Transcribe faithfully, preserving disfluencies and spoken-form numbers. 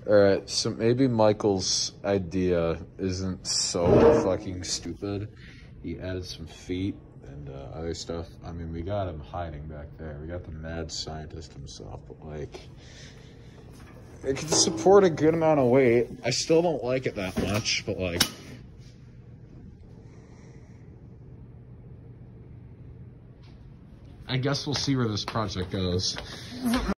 Alright, so maybe Michael's idea isn't so fucking stupid. He added some feet and uh, other stuff. I mean, we got him hiding back there. We got the mad scientist himself, but like, it can support a good amount of weight. I still don't like it that much, but like, I guess we'll see where this project goes.